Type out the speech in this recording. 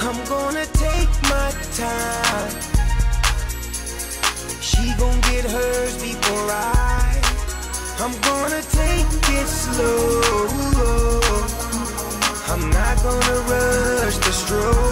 I'm gonna take my time. She gon' get hers before I'm gonna take it slow. I'm not gonna rush the stroke.